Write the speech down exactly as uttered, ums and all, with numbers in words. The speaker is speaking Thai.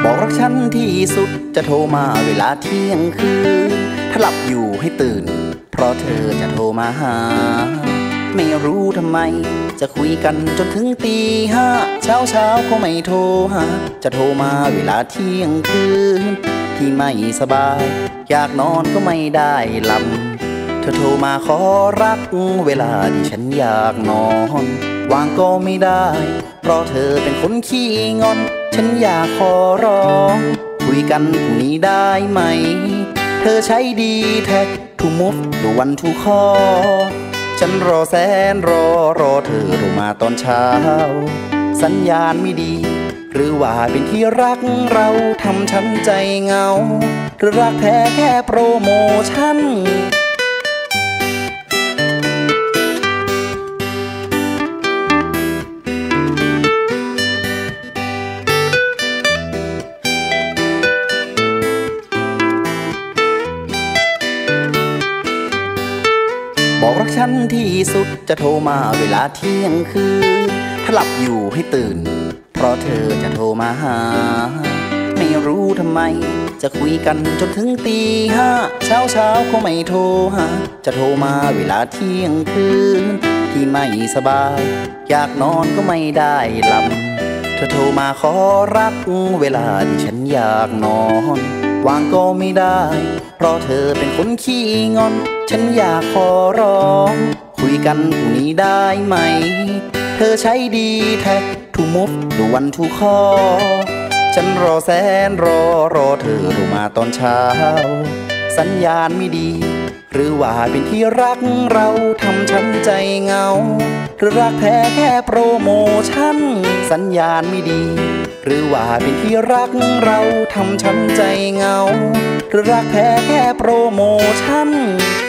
บอกรักฉันที่สุดจะโทรมาเวลาเที่ยงคืนถ้าหลับอยู่ให้ตื่นเพราะเธอจะโทรมาหาไม่รู้ทำไมจะคุยกันจนถึงตีห้าเช้าเช้าก็ไม่โทรหาจะโทรมาเวลาเที่ยงคืนที่ไม่สบายอยากนอนก็ไม่ได้หลับเธอโทรมาขอรักเวลาที่ฉันอยากนอนวางก็ไม่ได้เพราะเธอเป็นคนขี้งอนฉันอยากขอร้องคุยกันพรุ่งนี้ได้ไหมเธอใช้ดีแท็กทูมูฟดูวันทูคอฉันรอแสนรอรอเธอโทรมาตอนเช้าสัญญาณไม่ดีหรือว่าเป็นที่รักเราทำฉันใจเหงาหรือรักแท้แค่โปรโมชั่นบอกรักฉันที่สุดจะโทรมาเวลาเที่ยงคืนถ้าหลับอยู่ให้ตื่นเพราะเธอจะโทรมาหาไม่รู้ทำไมจะคุยกันจนถึงตีห้าเช้าเช้าก็ไม่โทรหาจะโทรมาเวลาเที่ยงคืนที่ไม่สบายอยากนอนก็ไม่ได้หลับเธอโทรมาขอรักเวลาที่ฉันอยากนอนวางก็ไม่ได้เพราะเธอเป็นคนขี้งอนฉันอยากขอร้องคุยกันพรุ่งนี้ได้ไหมเธอใช้ดีแท็กทูมูฟดูวันทูคอฉันรอแสนรอรอเธอโทรมาตอนเช้าสัญญาณไม่ดีหรือว่าเป็นที่รักเราทำฉันใจเหงาหรือรักแท้แค่โปรโมชั่นสัญญาณไม่ดีหรือว่าเป็นที่รักเราทำฉันใจเหงาหรือรักแท้แค่โปรโมชั่น